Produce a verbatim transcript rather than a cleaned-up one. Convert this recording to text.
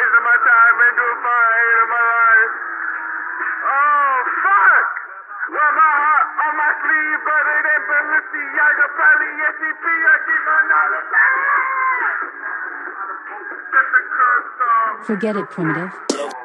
years of my time into a fight of my life. Oh, fuck! Well, my heart on my sleeve, but it ain't Balenciaga, probably S C P, I keep another bag. Just a curse song. Forget it, Primitive.